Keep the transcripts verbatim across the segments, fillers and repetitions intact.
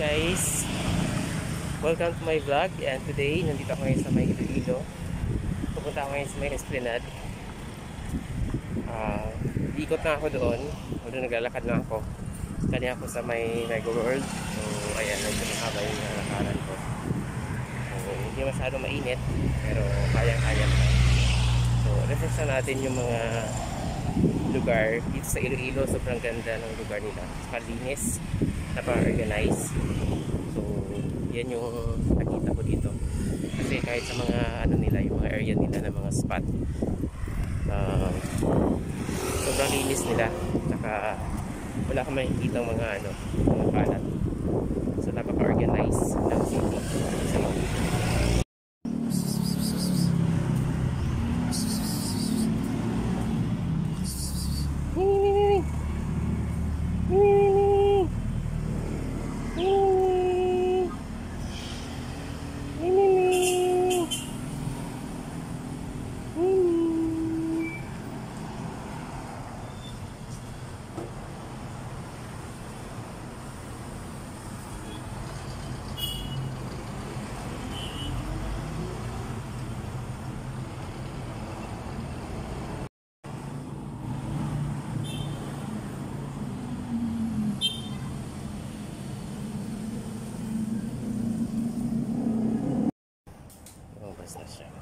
guys, welcome to my vlog. And today, nandito ako ngayon sa may Iloilo. Pupunta ako ngayon sa may Esplanade. uh, Iikot na ako doon. Although naglalakad na ako. Kali ako sa may Mega World. So ayan, medyo mahaba yung nalakaran ko. So hindi masyado mainit, pero kayang-kaya na. So refresh na natin yung mga lugar dito sa Iloilo. Sobrang ganda ng lugar nila, malinis, napaka-organize. So yan yung nakita ko dito, kasi kahit sa mga ano nila, yung mga area nila na mga spot, uh, sobrang linis nila. Saka wala kang makikita mga ano, mga kalat. So napaka-organize ng city. So, lumabas na siya.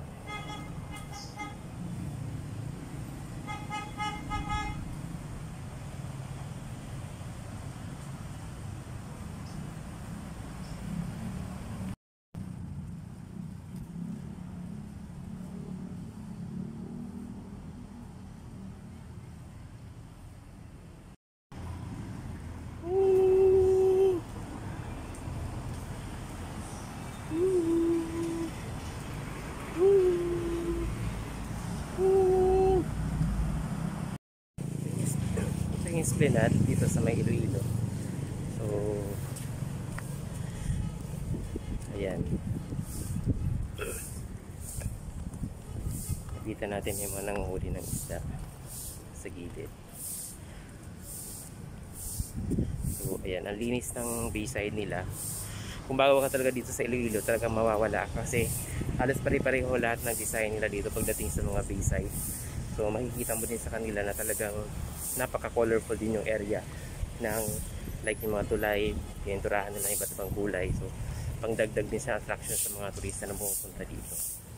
Esplanade dito sa may Iloilo. So ayan, nakita natin yung mga nanguhuli ng isda sa gilid. So ayan, ang linis ng bayside nila. Kung bago ka talaga dito sa Iloilo, talagang mawawala kasi halos pare-pareho lahat ng design nila dito pagdating sa mga bayside. So makikita mo din sa kanila na talagang napaka-colorful din yung area ng like yung mga tulay, pininturahan nila iba't ibang kulay. So pangdagdag din sa attraction sa mga turista na pumupunta dito.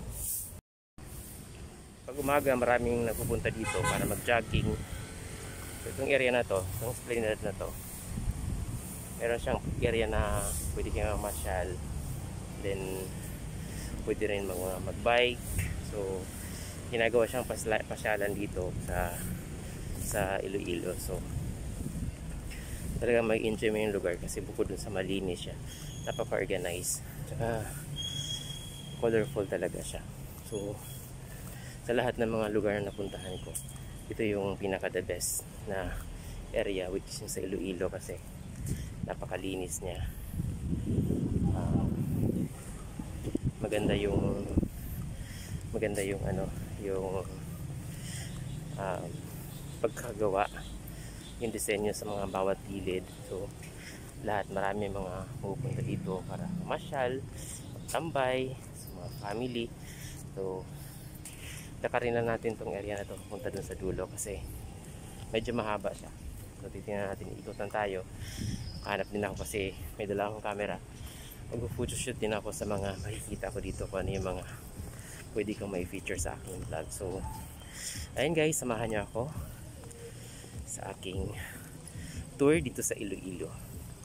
Pag umaga, maraming nagpupunta dito para mag-jogging. So itong area na to, itong Esplanade na to, meron siyang area na pwede kang masyal, then pwede rin mag-bike. So ginagawa siyang pasyalan dito sa sa Iloilo. So talaga mag-enjoy mo yung lugar kasi bukod dun sa malinis siya, napaka-organize, tsaka colorful talaga siya. So sa lahat ng mga lugar na napuntahan ko, ito yung pinaka the best na area, which is sa Iloilo, kasi napakalinis niya. uh, maganda yung maganda yung ano yung um, pagkagawa, yung disenyo sa mga bawat gilid. So lahat, marami mga pupunta dito para masyal, tambay sa mga family. So lakarin na natin tong area na to, punta dun sa dulo kasi medyo mahaba siya. So titingnan natin, ikutan tayo. Hanap din ako kasi may dala akong camera. Mag-photoshoot din ako sa mga makikita ko dito, kung ano yung mga pwede kong may feature sa aking vlog. So ayun guys, samahan niyo ako sa aking tour dito sa Iloilo.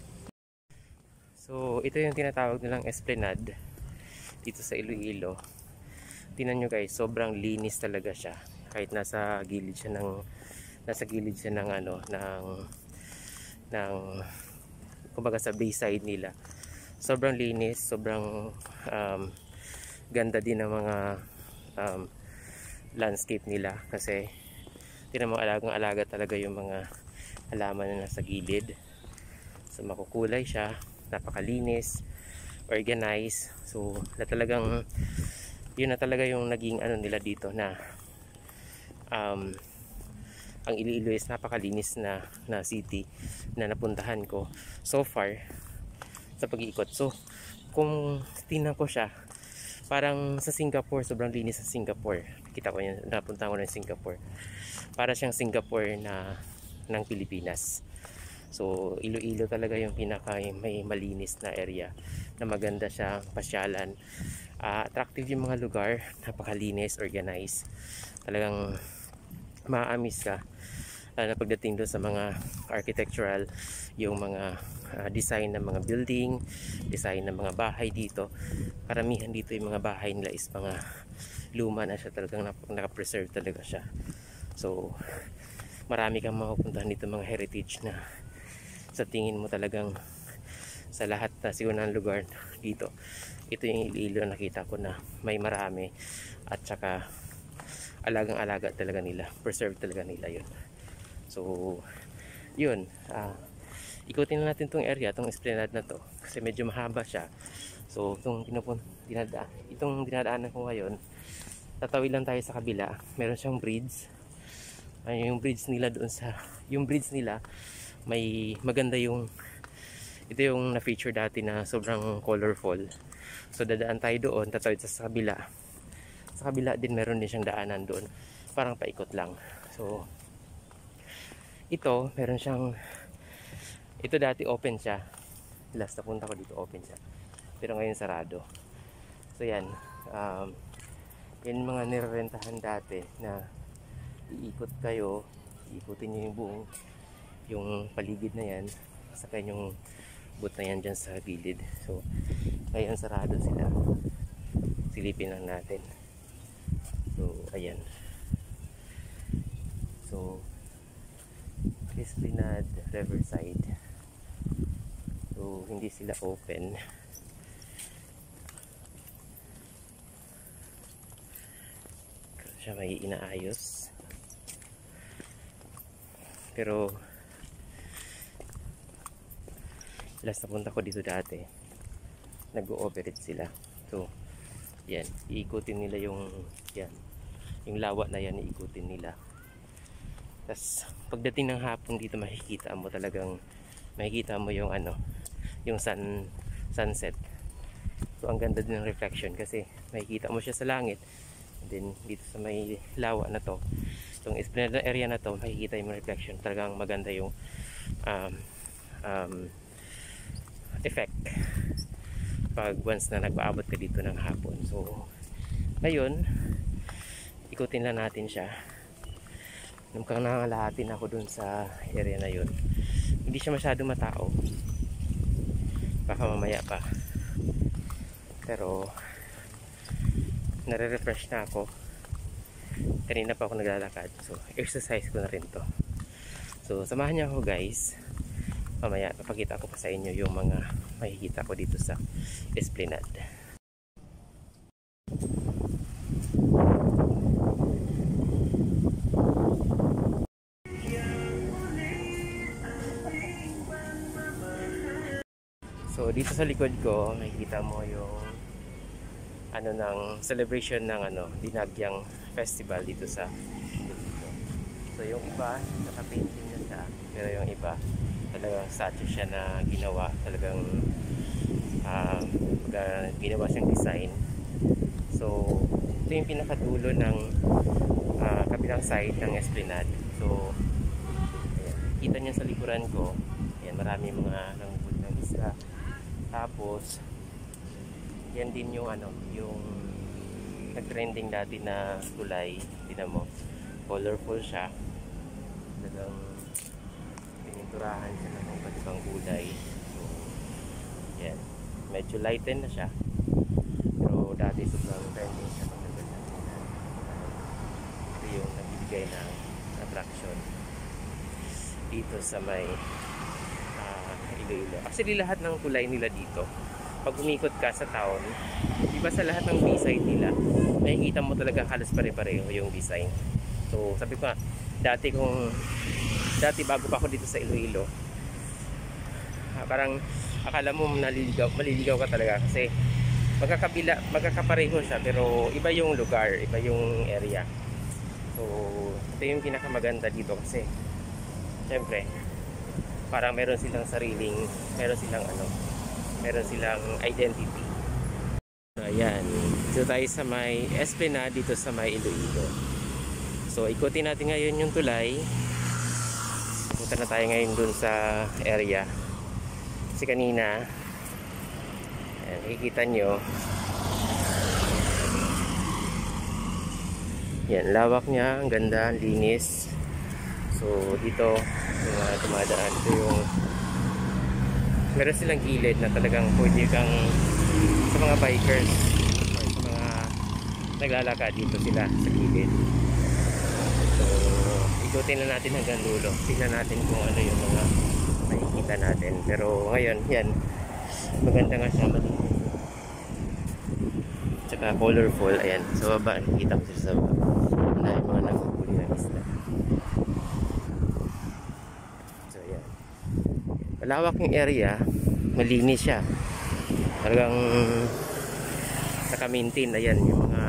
So ito yung tinatawag nilang Esplanade dito sa Iloilo. Tingnan nyo guys, sobrang linis talaga siya. Kahit nasa gilid siya ng nasa gilid siya ng ano ng ng kumbaga sa bayside nila. Sobrang linis, sobrang um, ganda din ng mga um, landscape nila, kasi tinan mo, alagang alaga talaga yung mga halaman na nasa gilid. So makukulay siya, napakalinis, organized. So na talagang yun na talaga yung naging ano nila dito, na um, ang Iloilo is napakalinis na, na city na napuntahan ko so far. sa pag-iikot. So kung tingnan ko siya, parang sa Singapore, sobrang linis sa Singapore. Kita ko yun, napunta ko na Singapore. Para siyang Singapore na ng Pilipinas. So Iloilo talaga yung pinaka may malinis na area, na maganda siya pasyalan. Uh, attractive yung mga lugar, napakalinis, organized. Talagang maamis ka uh, na pagdating doon sa mga architectural, yung mga uh, design ng mga building, design ng mga bahay dito. Karamihan dito yung mga bahay nila is mga luma na siya, talagang nakapreserve talaga siya. So marami kang mapupuntahan dito mga heritage na sa tingin mo talagang sa lahat na siguro ng lugar dito, ito yung Iloilo nakita ko na may marami, at saka alagang alaga talaga nila, preserve talaga nila yun. So yun, uh, ikutin na natin tong area, tong esplanade na to, kasi medyo mahaba siya. So itong pinupun, dinada, itong dinadaanan ko ngayon, tatawid lang tayo sa kabila. Meron siyang bridge. Ay, yung bridge nila doon sa, yung bridge nila may maganda yung, ito yung na-feature dati na sobrang colorful. So dadaan tayo doon, tatawid sa kabila. Sa kabila din meron din siyang daanan doon, parang paikot lang. So ito, meron siyang, ito dati open siya. Last na punta ko dito, open siya. Pero ngayon sarado. So yan, um, yan mga nirerentahan dati na iikot kayo, iikutin nyo yung buong, yung paligid na yan, saka yung boot na yan dyan sa gilid. So ngayon sarado sila, silipin lang natin. So ayan, so Esplanade Riverside, so hindi sila open. Siya may inaayos, pero last na punta ko dito dati, nag-ooperate sila. So yan, iikutin nila yung yan, yung lawa na yan, iikutin nila. Tapos pagdating ng hapon dito, makikita mo talagang, makikita mo yung ano, yung sun, sunset. So ang ganda din ng reflection, kasi makikita mo siya sa langit. And then dito sa may lawa na to, itong esplanade area na to, makikita yung reflection. Talagang maganda yung um, um, effect pag once na nagpaabot ka dito ng hapon. So ngayon, ikutin lang natin siya. Namukang nangangalahatin ako dun sa area na yun. Hindi siya masyadong matao, baka mamaya pa, pero nare-refresh na ako. Kanina pa ako naglalakad, so exercise ko na rin to. So samahan niyo ako guys, mamaya papakita ko pa sa inyo yung mga makikita ko dito sa Esplanade. So dito sa likod ko, makikita mo yung ano ng celebration ng ano, Dinagyang Festival dito sa dito. So yung iba, naka-painting na siya, pero yung iba talagang statue siya na ginawa, talagang uh, ginawa siyang design. So ito yung pinakadulo ng uh, kabilang side ng Esplanade. So ayan, kita niyo sa likuran ko, ayan, marami mga nanguhuli ng isla. Tapos yan din yung ano, yung nag-trending dati na tulay. Tingnan mo, colorful siya, talagang pininturahan siya ng iba't ibang kulay. So yan, medyo lighten na siya, pero dati sobrang trending siya pag naganda. Ito yung nagbibigay ng attraction dito sa may uh, Iloilo. Actually lahat ng kulay nila dito, pag umikot ka sa town, iba sa lahat ng design nila, nakikita mo talaga halos pare-pareho yung design. So sabi ko nga, dati kung dati bago pa ako dito sa Iloilo, ah, parang akala mo naliligaw, maliligaw ka talaga, kasi magkakabila, magkakapareho siya, pero iba yung lugar, iba yung area. So ito yung pinakamaganda dito, kasi syempre parang meron silang sariling, meron silang ano, meron silang identity. So ayan, dito tayo sa may Esplanade dito sa may Iloilo. So ikutin natin ngayon yung tulay. Punta na tayo ngayon dun sa area. Kasi kanina, ayan, nakikita nyo, yan, lawak niya, ang ganda, ang linis. So dito, yung mga dumadaan, ito yung meron silang gilid na talagang pwede kang sa mga bikers or sa mga naglalakad, dito sila sa gilid. So ikutin na natin hanggang dulo, tingnan natin kung ano yung mga makikita natin. Pero ngayon, yan, maganda nga siya, malinis, tsaka colorful. Ayan, sa baba, nakikita ko siya sa baba na yung mga naghuli ng isda. So yan, malawak yung area, malinis siya, talagang naka-maintain. Ayan yung mga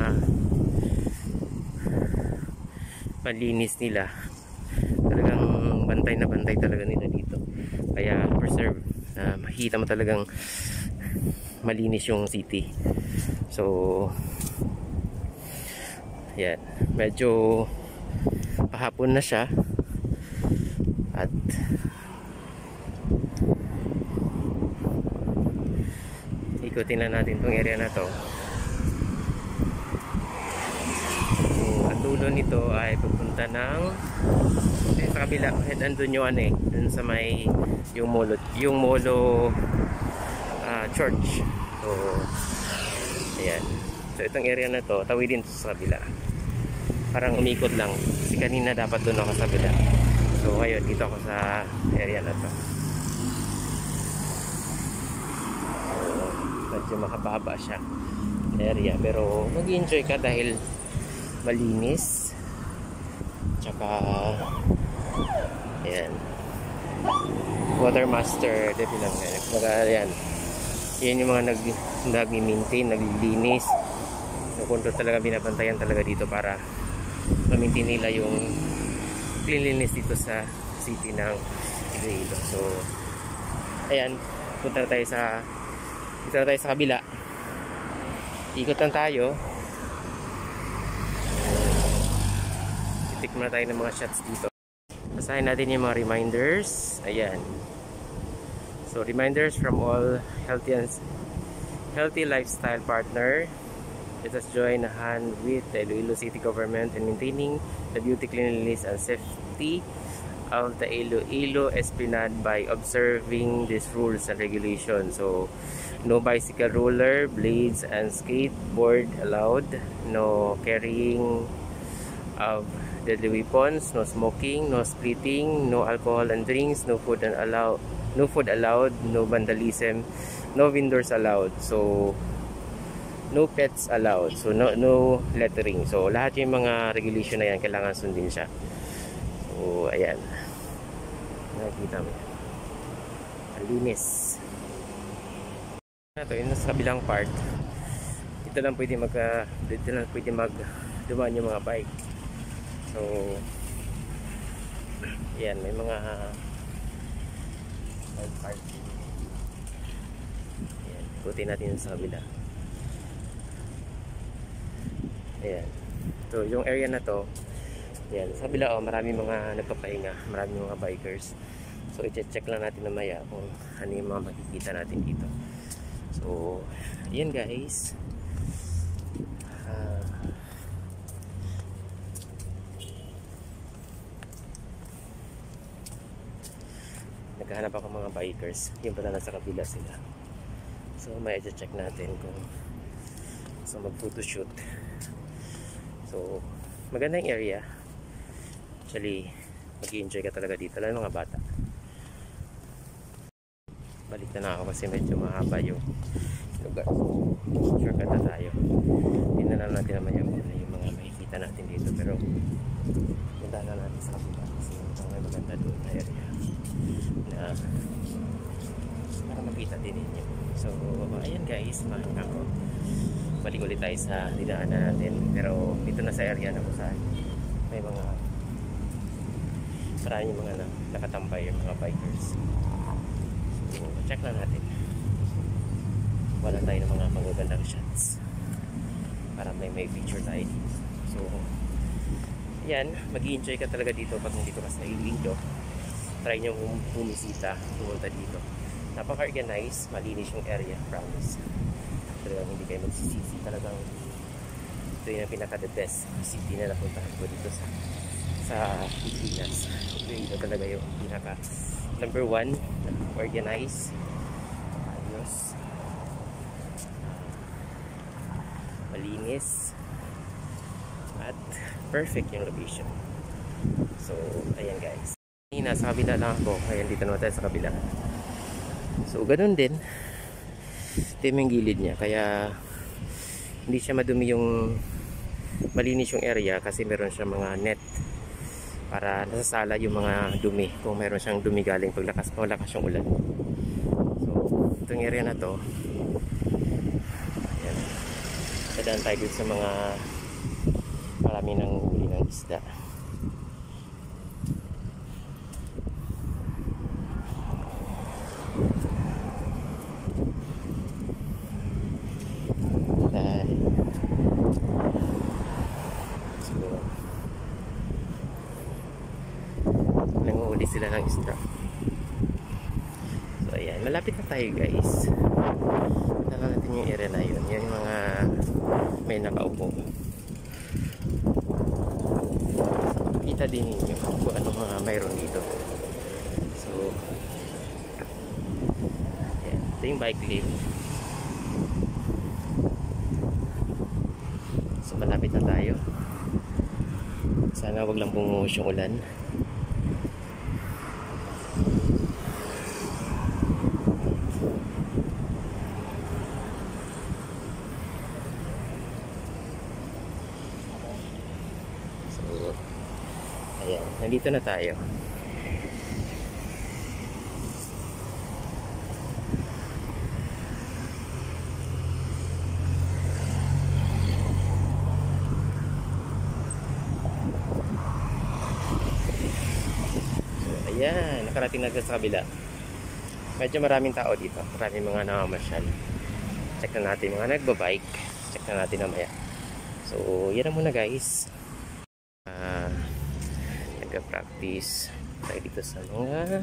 malinis nila, talagang bantay na bantay talaga nila dito, kaya preserve, na uh, makita mo talagang malinis yung city. So yan, medyo pahapon na siya at ikutin na natin tong area na to. So ang dulo nito ay pupunta ng sa kabila, andun yung ano eh, dun sa may yung molo, yung molo uh, church. So ayan, so itong area na to, tawidin to sa kabila, parang umikot lang kasi kanina dapat doon ako sa kabila. So ngayon dito ako sa area na to. So medyo mahaba siya area, pero mag-enjoy ka dahil malinis, tsaka ayan, Watermaster de Pinangan. Kumbaga yan, yan yung mga nag nag-maintain, naglilinis. So kung talaga binabantayan talaga dito para ma-maintain nila yung cleanliness dito sa city ng Iloilo. So ayan, punta na tayo sa punta na tayo sa kabila. Ikot lang tayo. Titikman na tayo ng mga shots dito. Basahin natin yung mga reminders. Ayan. So reminders from all healthy and healthy lifestyle partner. Let us join a hand with the Iloilo City Government in maintaining the beauty, cleanliness and safety of the Iloilo Esplanade by observing these rules and regulations. So no bicycle, roller blades and skateboard allowed, no carrying of deadly weapons, no smoking, no splitting, no alcohol and drinks, no food and allow no food allowed, no vandalism, no vendors allowed. So no pets allowed, so no no lettering. So lahat yung mga regulation na yan kailangan sundin siya. So ayan, nakikita mo, ang linis na to. Yun sa kabilang part, dito lang pwede mag uh, dito lang pwede mag dumaan yung mga bike. So ayan, may mga bike parking. Ayan, ikutin natin sa kabila. Ayan, so yung area na to, ayan, sa kabila, oh, marami mga nagpapahinga, marami mga bikers. So i-check lang natin mamaya kung ano yung mga makikita natin dito. So ayan guys, uh, naghahanap ako mga bikers. Yung pala nasa kabila sila. So may i-check natin kung so mag photoshoot. So maganda yung area. Actually mag-i-enjoy ka talaga dito, lalo mga bata. Balik na na ako kasi medyo mahaba yung lugar. Shortcut na tayo. Hindi na lang natin naman yung, yung mga makikita natin dito, pero punta na natin sa kabila kasi may maganda doon na area na para makita din ninyo. So ayan guys, mahanga ko. Balik ulit tayo sa dinaanan natin, pero dito na sa area na kung saan may mga maraming mga na, nakatambay yung mga bikers. So check lang natin. wala tayo ng mga magagandang shots para may may picture tayo dito. So yan, mag-i-enjoy ka talaga dito pag hindi ka mas nailito. Try nyo bumisita, pumunta dito. Napaka-organized, malinis yung area, promise. Talagang hindi kayo magsisisi. Talagang ito yung pinaka-the best city na napuntahan ko dito sa sa Pilipinas. Ito yung talaga yung pinaka number one, organized, ayos, malinis, at perfect yung location. So ayan guys, nasa kabila lang ako. Ayan, dito naman tayo sa kabila. So ganun din, ito yung gilid niya, kaya hindi siya madumi yung malinis yung area kasi meron siya mga net para nasasala yung mga dumi kung meron siyang dumi galing paglakas paglakas yung ulan. So itong area na to, ayan, dadaan tayo dito sa mga marami nang huli ng isda. Nanguhuli sila ng isda. So ayan, malapit na tayo guys. Tara natin yung area na yun. Yan yung mga may nakaupo. Kita din ninyo kung ano mga mayroon dito. So ayan, ito yung bike lane. So malapit na tayo. Sana wag lang bumuhos yung ulan. Ayan, nandito na tayo. So, ayan, nakarating na sa kabila. Medyo maraming tao dito. Maraming mga namamasyal. Check na natin mga nagbabike. Check na natin mamaya. So, yan na muna guys. Uh, Nagka-practice tayo dito sa mga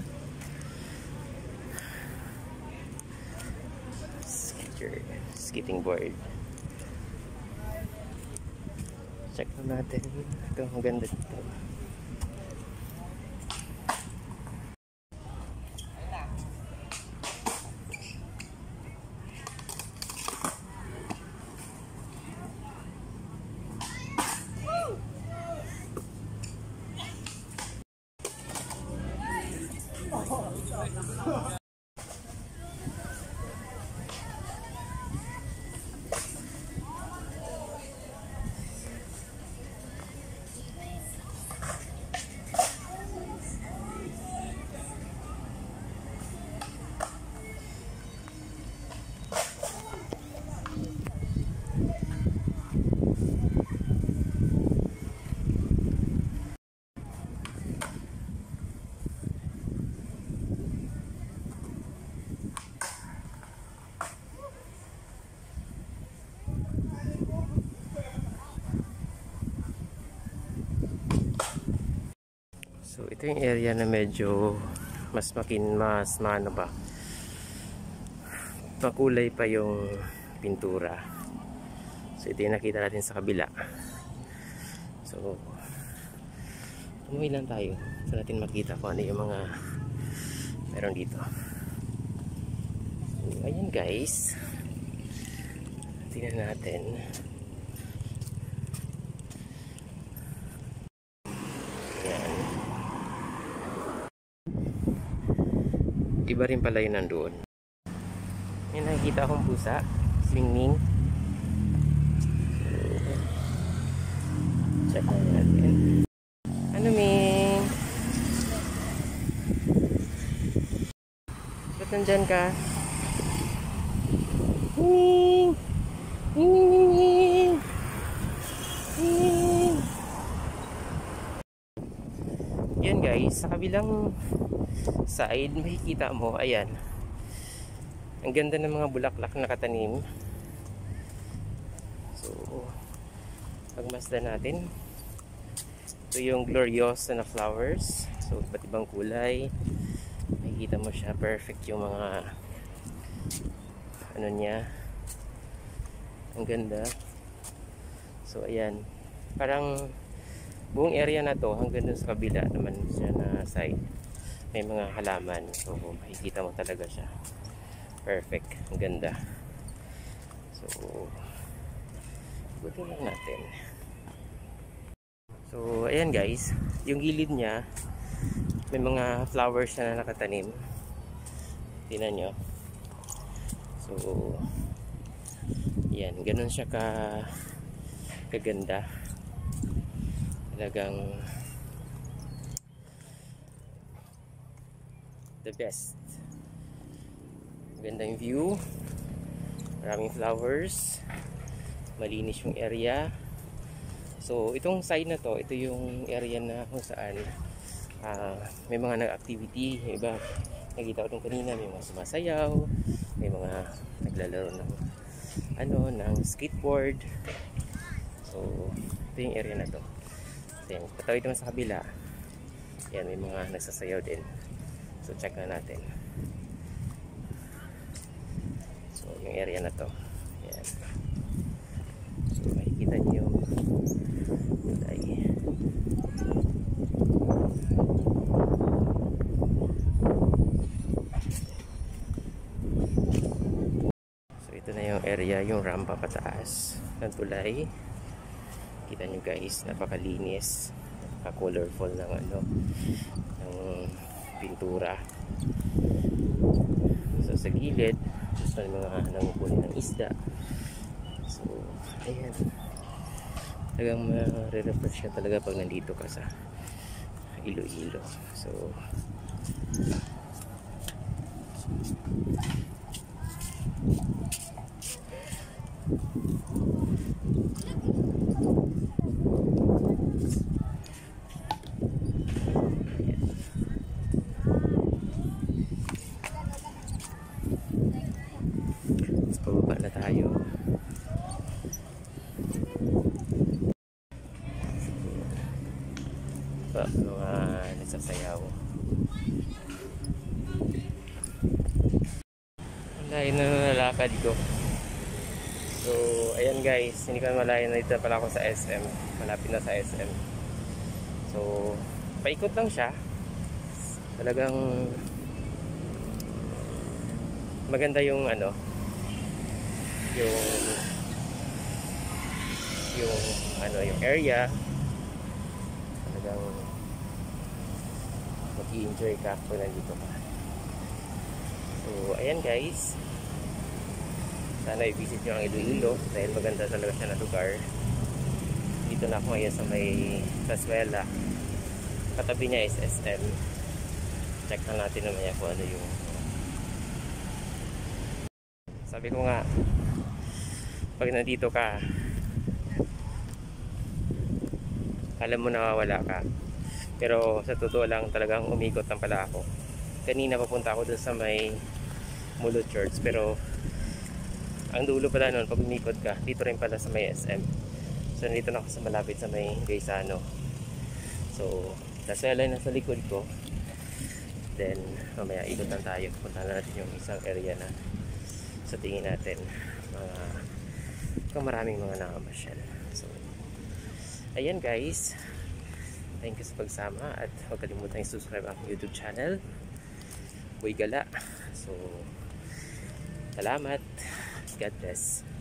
skitter, skating board. Check na natin. Ito, ang ganda dito. So ito yung area na medyo mas makin mas maano ba, makulay pa yung pintura. So ito yung nakita natin sa kabila. So umuwi lang tayo so natin makita kung ano yung mga meron dito. So ayan guys, tingnan natin. Iba rin pala yun nandoon. May nakikita akong pusa, swinging. Check natin. Ano Ming? Ba't nandyan ka? Ming! Ming! Ming! Ming! Ming! Ming! Yan guys, sa kabilang side makikita mo, ayan, Ang ganda ng mga bulaklak na nakatanim. So, pagmasdan natin. Ito yung gloriosa na flowers. So, iba't ibang kulay. Makikita mo siya. Perfect yung mga ano niya. Ang ganda. So, ayan. Parang buong area na to hanggang dun sa kabila naman siya na side. May mga halaman. So, makikita mo talaga siya. Perfect. Ang ganda. So, ikutin lang natin. So, ayan guys, yung gilid niya may mga flowers na nakatanim. Tingnan nyo. So, ayan, ganun siya ka kaganda. Talagang the best. Ganda yung view. Maraming flowers. Malinis yung area. So, itong side na to, ito yung area na kung saan uh, may mga nag-activity. Yung iba, nakita ko itong kanina, may mga sumasayaw, may mga naglalaro ng ano, ng skateboard. So, ito yung area na to. Then, patawid naman sa kabila. Yan, may mga nagsasayaw din. So, check na natin. So, yung area na to. Yan. So, makikita niyo yung kulay. So, ito na yung area, yung rampa pataas ng tulay. Kita nyo guys, napakalinis, napaka-colorful ng ano, ng pintura. So, sa gilid, gusto ng mga nangukunin ng isda. So, ayan. Talagang ma-refresh ka talaga pag nandito ka sa Iloilo. So, so pababa na tayo. Mga nagsasayaw. Malayo na nalalakad ko. So, ayan guys, hindi ko malayo na dito pala ako sa S M. Malapit na sa S M. So, paikot lang siya. Talagang maganda yung ano, yung yung ano, yung area. Talagang mag-i-enjoy ka kung nandito ka. So, ayan guys. Sana i-visit nyo ang Iloilo dahil maganda talaga siya na lugar. Dito na ako ngayon sa may Taswela. Katabi niya is S M. Check na natin naman kung ano yung sabi ko nga, pag nandito ka, alam mo nawawala ka. Pero sa totoo lang, talagang umikot lang pala ako. Kanina papunta ako dun sa may Mulot Church. Pero ang dulo pala nun, pag umikot ka, dito rin pala sa may S M. So nandito na ako sa malapit sa may Gaisano. So, Taswela na sa likod ko. Then, mamaya ikot lang tayo. Punta na natin yung isang area na sa tingin natin mga kung maraming mga nakamasyal. So, ayan guys. Thank you sa pagsama at huwag kalimutan i-subscribe ang YouTube channel Boy Gala. So, salamat. God bless.